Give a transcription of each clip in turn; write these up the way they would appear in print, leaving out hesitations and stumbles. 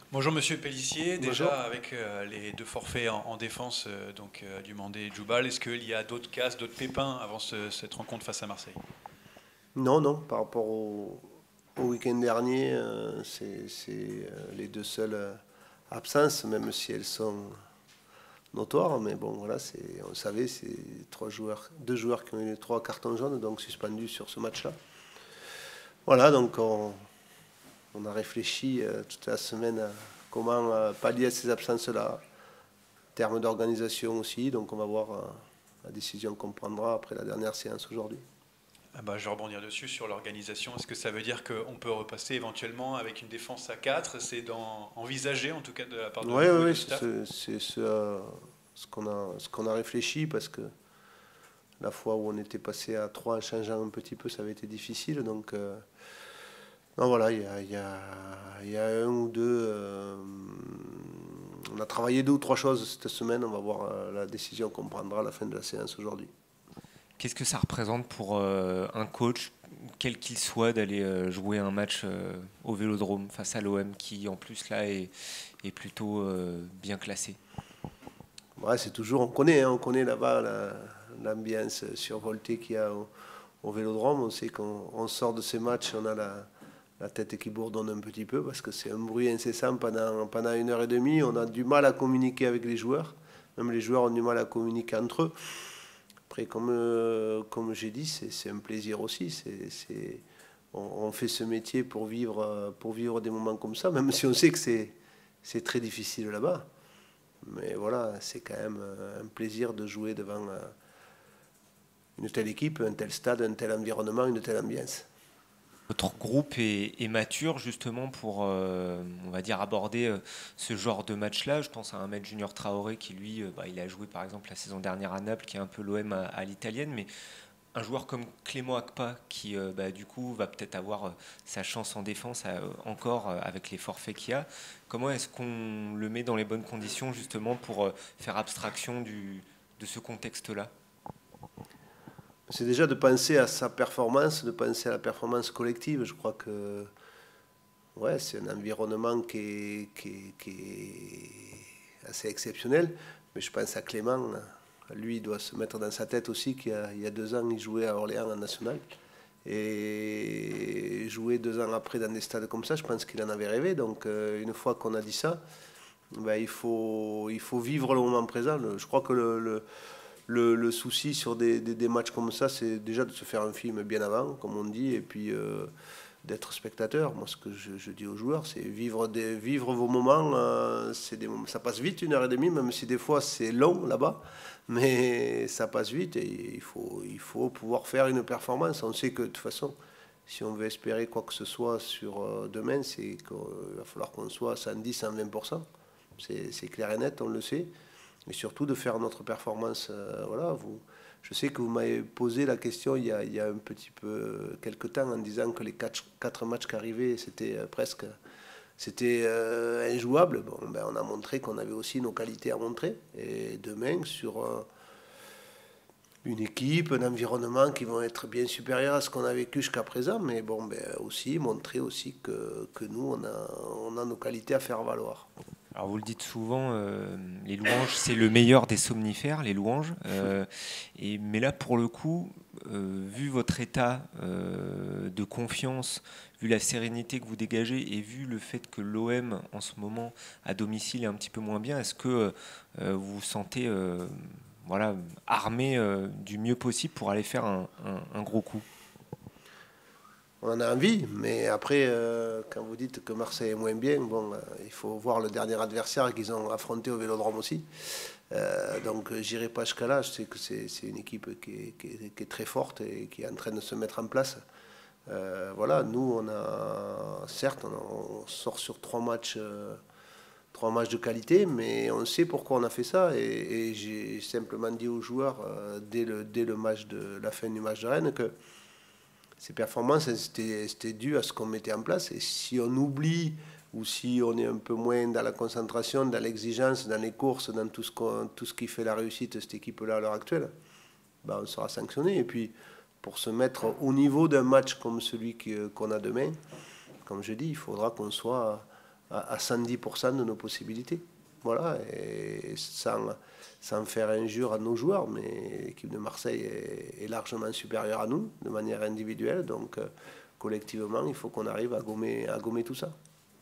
Bonjour Monsieur Pellissier, Bonjour. déjà avec les deux forfaits en défense, Dumandé et Djoubal, est-ce qu'il y a d'autres casses, d'autres pépins avant cette rencontre face à Marseille? Non, non, par rapport au week-end dernier, c'est les deux seules absences, même si elles sont notoires. Mais bon, voilà, on le savait, c'est deux joueurs qui ont eu les trois cartons jaunes, donc suspendus sur ce match-là. Voilà, donc on a réfléchi toute la semaine à comment pallier à ces absences-là, en termes d'organisation aussi. Donc on va voir la décision qu'on prendra après la dernière séance aujourd'hui. Ah bah, je vais rebondir dessus sur l'organisation. Est-ce que ça veut dire qu'on peut repasser éventuellement avec une défense à 4? C'est envisagé en tout cas de la part de Oui, oui, vous et oui, du staff? c'est ce qu'on a réfléchi parce que la fois où on était passé à 3 en changeant un petit peu, ça avait été difficile. Donc, non, voilà, il y a un ou deux. On a travaillé deux ou trois choses cette semaine. On va voir la décision qu'on prendra à la fin de la séance aujourd'hui. Qu'est-ce que ça représente pour un coach, quel qu'il soit, d'aller jouer un match au Vélodrome face à l'OM qui en plus là est plutôt bien classé? Ouais, c'est toujours, on connaît, hein, on connaît là-bas l'ambiance survoltée qu'il y a au Vélodrome. On sait qu'on sort de ces matchs, on a la tête qui bourdonne un petit peu parce que c'est un bruit incessant pendant une heure et demie. On a du mal à communiquer avec les joueurs. Même les joueurs ont du mal à communiquer entre eux. Après, comme j'ai dit, c'est un plaisir aussi. On fait ce métier pour vivre des moments comme ça, même si on sait que c'est très difficile là-bas. Mais voilà, c'est quand même un plaisir de jouer devant une telle équipe, un tel stade, un tel environnement, une telle ambiance. Votre groupe est mature justement pour, on va dire, aborder ce genre de match-là. Je pense à un mec Junior Traoré qui, lui, il a joué par exemple la saison dernière à Naples, qui est un peu l'OM à l'italienne, mais un joueur comme Clément Akpa qui, du coup, va peut-être avoir sa chance en défense encore avec les forfaits qu'il y a. Comment est-ce qu'on le met dans les bonnes conditions justement pour faire abstraction de ce contexte-là? C'est déjà de penser à sa performance, de penser à la performance collective. Je crois que ouais, c'est un environnement qui est assez exceptionnel. Mais je pense à Clément. Lui, il doit se mettre dans sa tête aussi qu'il y a 2 ans, il jouait à Orléans en national. Et jouer 2 ans après dans des stades comme ça, je pense qu'il en avait rêvé. Donc, une fois qu'on a dit ça, ben, il faut vivre le moment présent. Je crois que le souci sur des matchs comme ça, c'est déjà de se faire un film bien avant, comme on dit, et puis d'être spectateur. Moi, ce que je dis aux joueurs, c'est vivre vos moments. Ça passe vite, une heure et demie, même si des fois c'est long là-bas, mais ça passe vite et il faut pouvoir faire une performance. On sait que de toute façon, si on veut espérer quoi que ce soit sur demain, c'est qu'il va falloir qu'on soit à 110, 120%. C'est clair et net, on le sait. Et surtout de faire notre performance. Voilà, je sais que vous m'avez posé la question il y a un petit peu quelques temps en disant que les quatre matchs qui arrivaient, c'était injouable. Bon, ben, on a montré qu'on avait aussi nos qualités à montrer. Et demain, sur une équipe, un environnement qui vont être bien supérieurs à ce qu'on a vécu jusqu'à présent, mais bon, ben, aussi montrer aussi que nous, on a nos qualités à faire valoir. Alors vous le dites souvent, les louanges, c'est le meilleur des somnifères, les louanges. Mais là, pour le coup, vu votre état de confiance, vu la sérénité que vous dégagez et vu le fait que l'OM, en ce moment, à domicile, est un petit peu moins bien, est-ce que vous vous sentez voilà, armé du mieux possible pour aller faire un gros coup? On en a envie, mais après, quand vous dites que Marseille est moins bien, bon, il faut voir le dernier adversaire qu'ils ont affronté au Vélodrome aussi. Donc, j'irai pas jusqu'à là. Je sais que c'est une équipe qui est très forte et qui est en train de se mettre en place. Voilà, nous, certes, on sort sur 3 matchs, 3 matchs de qualité, mais on sait pourquoi on a fait ça. Et j'ai simplement dit aux joueurs dès le match de la fin du match de Rennes que ces performances, c'était dû à ce qu'on mettait en place. Et si on oublie ou si on est un peu moins dans la concentration, dans l'exigence, dans les courses, dans tout ce qui fait la réussite de cette équipe-là à l'heure actuelle, ben on sera sanctionné. Et puis, pour se mettre au niveau d'un match comme celui qu'on a demain, comme je dis, il faudra qu'on soit à 110% de nos possibilités. Voilà, et sans faire injure à nos joueurs, mais l'équipe de Marseille est largement supérieure à nous, de manière individuelle, donc collectivement, il faut qu'on arrive à gommer tout ça.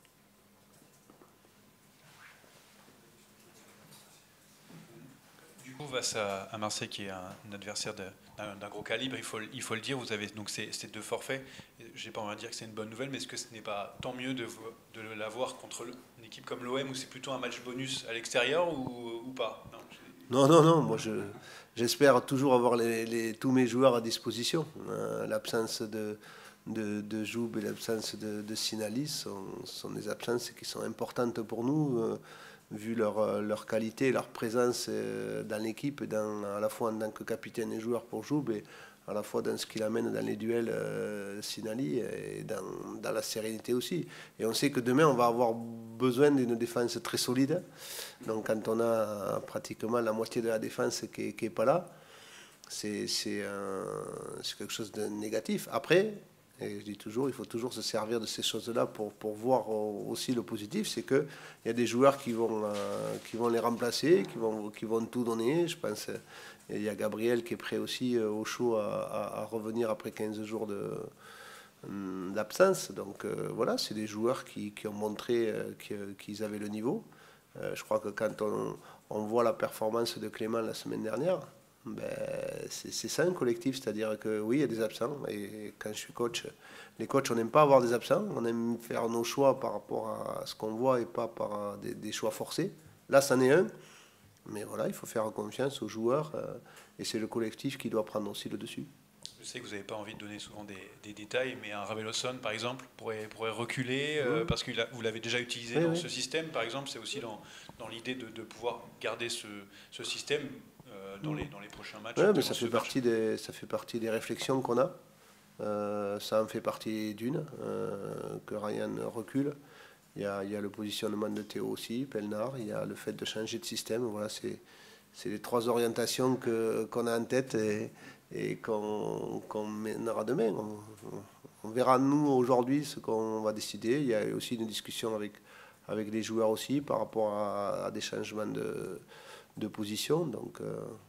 Du coup, face à Marseille, qui est un adversaire d'un gros calibre, il faut le dire, vous avez donc ces deux forfaits. J'ai pas envie de dire que c'est une bonne nouvelle, mais est-ce que ce n'est pas tant mieux de l'avoir contre une équipe comme l'OM, où c'est plutôt un match bonus à l'extérieur, ou pas? Non, moi j'espère toujours avoir tous mes joueurs à disposition. L'absence de Joub et l'absence de Sinalis sont des absences qui sont importantes pour nous, vu leur qualité, leur présence dans l'équipe, à la fois en tant que capitaine et joueur pour Joub, et à la fois dans ce qu'il amène dans les duels Sinali, et dans la sérénité aussi. Et on sait que demain, on va avoir besoin d'une défense très solide. Donc quand on a pratiquement la moitié de la défense qui n'est pas là, c'est quelque chose de négatif. Après, et je dis toujours, il faut toujours se servir de ces choses-là pour voir aussi le positif. C'est qu'il y a des joueurs qui vont les remplacer, qui vont tout donner. Je pense il y a Gabriel qui est prêt aussi au chaud à revenir après 15 jours d'absence. Donc voilà, c'est des joueurs qui ont montré qu'ils avaient le niveau. Je crois que quand on voit la performance de Clément la semaine dernière, c'est ça un collectif, c'est-à-dire que oui, il y a des absents, et quand je suis coach, les coachs, on n'aime pas avoir des absents, on aime faire nos choix par rapport à ce qu'on voit et pas par des choix forcés. Là, c'en est un, mais voilà, il faut faire confiance aux joueurs, et c'est le collectif qui doit prendre aussi le dessus. Je sais que vous n'avez pas envie de donner souvent des détails, mais un Raveloson, par exemple, pourrait reculer, parce que vous l'avez déjà utilisé dans ce système, par exemple. C'est aussi dans l'idée de pouvoir garder ce système dans les prochains matchs. Oui, mais ça fait partie des réflexions qu'on a. Ça en fait partie d'une, que Ryan recule. Il y a le positionnement de Théo aussi, Pelnard. Il y a le fait de changer de système. Voilà, c'est les trois orientations qu'on a en tête et qu'on mènera demain. On verra, nous, aujourd'hui, ce qu'on va décider. Il y a aussi une discussion avec les joueurs aussi par rapport à des changements de position. Donc,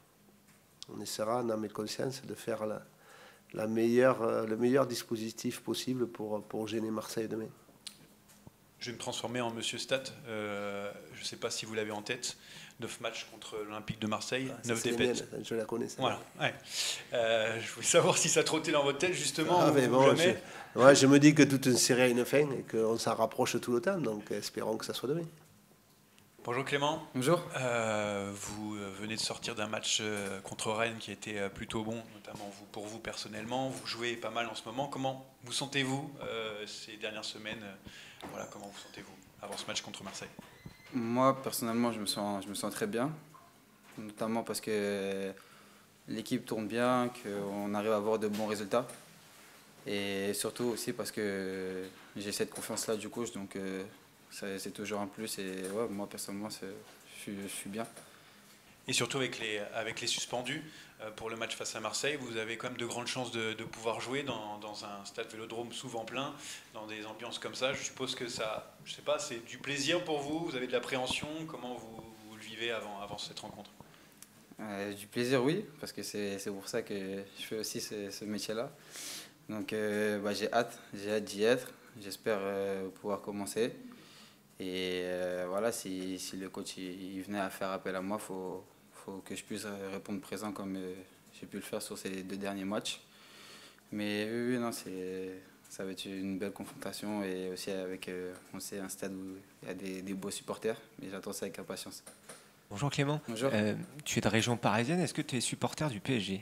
on essaiera, en âme et conscience, de faire le meilleur dispositif possible pour gêner Marseille demain. Je vais me transformer en Monsieur Stat. Je ne sais pas si vous l'avez en tête. 9 matchs contre l'Olympique de Marseille, 9 défaites. Je la connais. Voilà. Ouais. Je voulais savoir si ça trottait dans votre tête, justement, ou jamais. Je me dis que toute une série a une fin et qu'on s'en rapproche tout le temps. Donc, espérons que ça soit demain. Bonjour Clément. Bonjour. Vous venez de sortir d'un match contre Rennes qui a été plutôt bon, notamment pour vous personnellement. Vous jouez pas mal en ce moment. Comment vous sentez-vous ces dernières semaines? Voilà, comment vous sentez-vous avant ce match contre Marseille? Moi, personnellement, je me sens très bien, notamment parce que l'équipe tourne bien, qu'on arrive à avoir de bons résultats. Et surtout aussi parce que j'ai cette confiance-là du coach, donc c'est toujours un plus. Et ouais, moi, personnellement, je suis bien. Et surtout avec les suspendus pour le match face à Marseille, vous avez quand même de grandes chances de pouvoir jouer dans un stade Vélodrome souvent plein, dans des ambiances comme ça. Je suppose que ça, je sais pas, c'est du plaisir pour vous, vous avez de l'appréhension. Comment vous le vivez avant cette rencontre? Du plaisir, oui, parce que c'est pour ça que je fais aussi ce métier-là. Donc j'ai hâte d'y être. J'espère pouvoir commencer. Et voilà, si le coach il venait à faire appel à moi, faut que je puisse répondre présent comme j'ai pu le faire sur ces 2 derniers matchs. Mais oui, non, ça va être une belle confrontation et aussi avec on sait, un stade où il y a des beaux supporters. Mais j'attends ça avec impatience. Bonjour Clément. Bonjour. Tu es de région parisienne, est-ce que tu es supporter du PSG?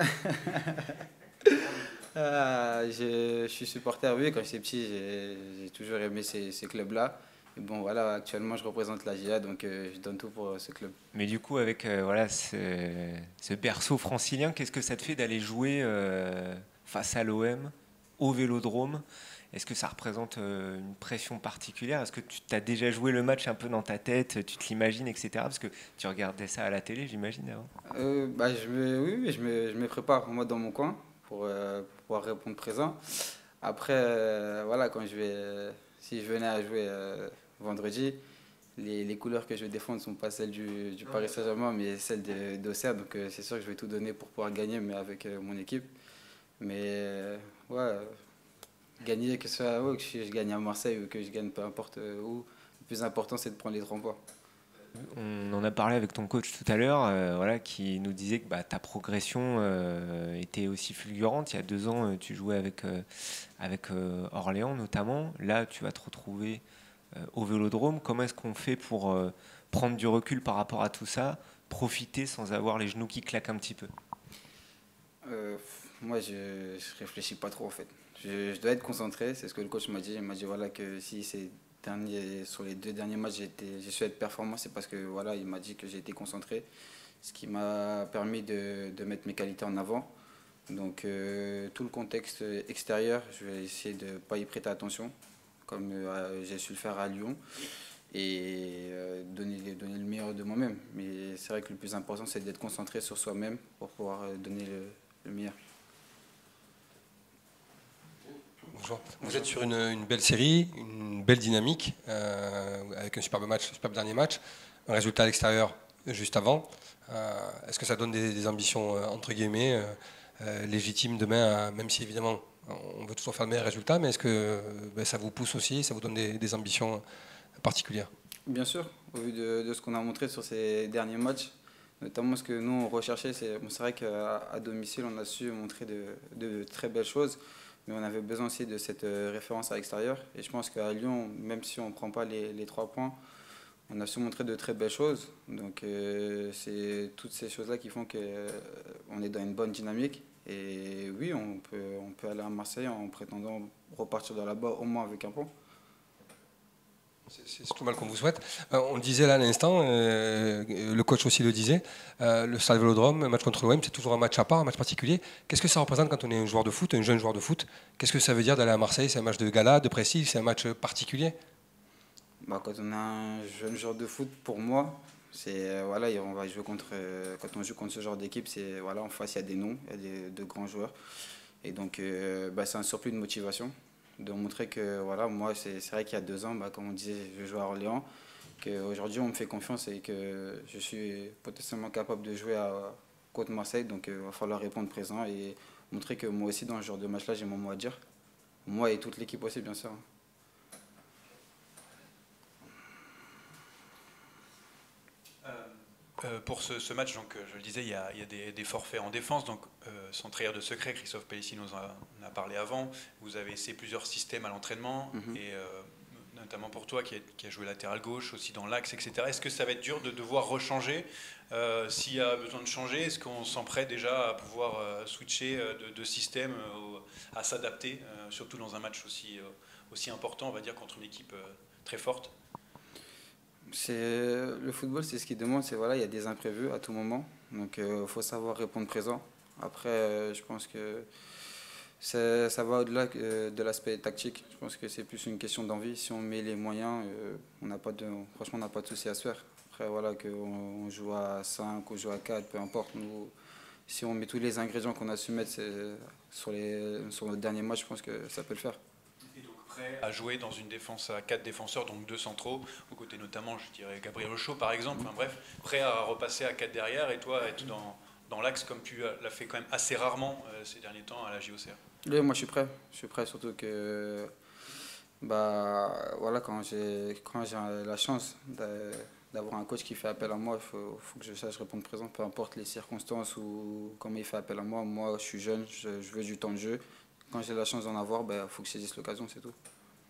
Je suis supporter, oui, quand j'étais petit, j'ai toujours aimé ces clubs-là. Et bon, voilà, actuellement, je représente la GIA, donc je donne tout pour ce club. Mais du coup, avec voilà, ce berceau francilien, qu'est-ce que ça te fait d'aller jouer face à l'OM, au Vélodrome? Est-ce que ça représente une pression particulière? Est-ce que tu t'as déjà joué le match un peu dans ta tête, tu te l'imagines, etc. Parce que tu regardais ça à la télé, j'imagine, avant. Oui, je me prépare, moi, dans mon coin, pour pouvoir répondre présent. Après, voilà, si je venais à jouer vendredi. Les couleurs que je vais défendre ne sont pas celles du Paris Saint-Germain, mais celles d'Auxerre. Donc c'est sûr que je vais tout donner pour pouvoir gagner, mais avec mon équipe. Mais ouais, gagner, que ce soit que je gagne à Marseille ou que je gagne peu importe où, le plus important c'est de prendre les 3 points. On en a parlé avec ton coach tout à l'heure, voilà, qui nous disait que ta progression était aussi fulgurante. Il y a 2 ans, tu jouais avec Orléans notamment. Là, tu vas te retrouver au Vélodrome. Comment est-ce qu'on fait pour prendre du recul par rapport à tout ça, profiter sans avoir les genoux qui claquent un petit peu? Moi, je réfléchis pas trop en fait. Je dois être concentré, c'est ce que le coach m'a dit. Il m'a dit voilà, que si sur les 2 derniers matchs j'ai su être performant, c'est parce que voilà, il m'a dit que j'ai été concentré, ce qui m'a permis de mettre mes qualités en avant. Donc tout le contexte extérieur, je vais essayer de ne pas y prêter attention, comme j'ai su le faire à Lyon, et donner le meilleur de moi-même. Mais c'est vrai que le plus important, c'est d'être concentré sur soi-même pour pouvoir donner le meilleur. Bonjour. Vous êtes sur une belle série, une belle dynamique, avec un superbe dernier match, un résultat à l'extérieur juste avant. Est-ce que ça donne des ambitions, entre guillemets, légitimes demain, même si évidemment on veut toujours faire le meilleur résultat, mais est-ce que ça vous pousse aussi, ça vous donne des ambitions particulières? Bien sûr, au vu de ce qu'on a montré sur ces derniers matchs, notamment ce que nous on recherchait, c'est vrai qu'à domicile on a su montrer de très belles choses, mais on avait besoin aussi de cette référence à l'extérieur. Et je pense qu'à Lyon, même si on ne prend pas les 3 points, on a su montrer de très belles choses. Donc c'est toutes ces choses-là qui font qu'on est dans une bonne dynamique. Et oui, on peut aller à Marseille en prétendant repartir de là-bas au moins avec un point. C'est tout mal qu'on vous souhaite. On le disait là à l'instant, le coach aussi le disait, le Stade Vélodrome, un match contre l'OM, c'est toujours un match à part, un match particulier. Qu'est-ce que ça représente quand on est un joueur de foot, un jeune joueur de foot? Qu'est-ce que ça veut dire d'aller à Marseille? C'est un match de gala, de prestige, c'est un match particulier? Quand on a un jeune joueur de foot, pour moi, c'est voilà, on va jouer quand on joue contre ce genre d'équipe, c'est voilà, en face il y a des noms, il y a de grands joueurs, et donc c'est un surplus de motivation, de montrer que voilà, moi c'est vrai qu'il y a 2 ans, comme on disait, je jouais à Orléans, qu'aujourd'hui on me fait confiance et que je suis potentiellement capable de jouer contre Marseille, donc il va falloir répondre présent et montrer que moi aussi dans ce genre de match-là j'ai mon mot à dire, moi et toute l'équipe aussi bien sûr. Pour ce match, donc, je le disais, il y a des forfaits en défense. Donc, sans trahir de secret, Christophe Pellissier nous en a parlé avant. Vous avez essayé plusieurs systèmes à l'entraînement, et notamment pour toi qui a joué latéral gauche, aussi dans l'axe, etc. Est-ce que ça va être dur de devoir rechanger? S'il y a besoin de changer, est-ce qu'on sent prêt déjà à pouvoir switcher de système, à s'adapter, surtout dans un match aussi important, on va dire, contre une équipe très forte? Le football, c'est ce qui demande, c'est voilà, il y a des imprévus à tout moment, donc il faut savoir répondre présent. Après, je pense que ça va au-delà de l'aspect tactique. Je pense que c'est plus une question d'envie. Si on met les moyens, franchement, on n'a pas de souci à se faire. Après, voilà, qu'on joue à 5 ou joue à 4, peu importe. Nous, si on met tous les ingrédients qu'on a su mettre sur notre dernier match, je pense que ça peut le faire. À jouer dans une défense à 4 défenseurs, donc 2 centraux, aux côtés notamment, je dirais, Gabriel Ocho par exemple, enfin bref, prêt à repasser à 4 derrière, et toi être dans l'axe comme tu l'as fait quand même assez rarement ces derniers temps à la JOCR. Oui, moi je suis prêt, surtout que voilà, quand j'ai la chance d'avoir un coach qui fait appel à moi, il faut que je sache répondre présent, peu importe les circonstances ou comment il fait appel à moi. Moi je suis jeune, je veux du temps de jeu. Quand j'ai la chance d'en avoir, il faut que je saisisse l'occasion, c'est tout.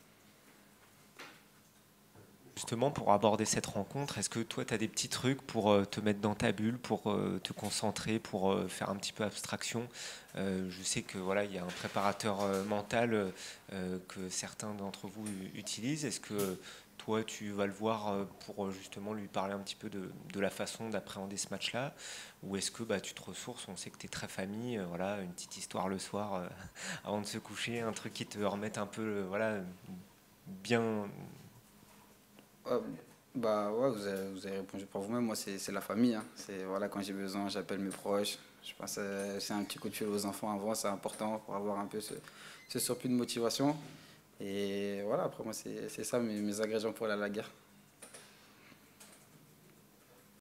Justement, pour aborder cette rencontre, est-ce que toi, tu as des petits trucs pour te mettre dans ta bulle, pour te concentrer, pour faire un petit peu abstraction? Je sais que voilà, il y a un préparateur mental que certains d'entre vous utilisent. Est-ce que toi, tu vas le voir pour justement lui parler un petit peu de la façon d'appréhender ce match-là? Ou est-ce que tu te ressources? On sait que tu es très famille, voilà, une petite histoire le soir avant de se coucher, un truc qui te remette un peu voilà, bien... Ouais, vous avez répondu pour vous-même. Moi, c'est la famille. Hein. Voilà, quand j'ai besoin, j'appelle mes proches. Je pense que c'est un petit coup de fil aux enfants avant, c'est important pour avoir un peu ce surplus de motivation. Et voilà, après moi, c'est ça mes ingrédients pour aller à la guerre.